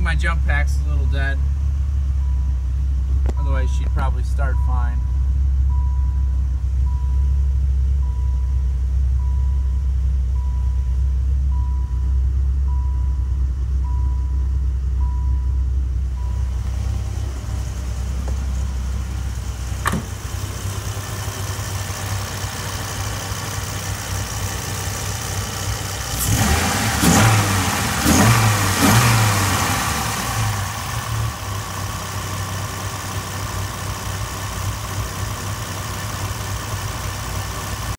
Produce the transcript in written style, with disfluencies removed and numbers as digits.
my jump pack's a little dead. Otherwise she'd probably start fine.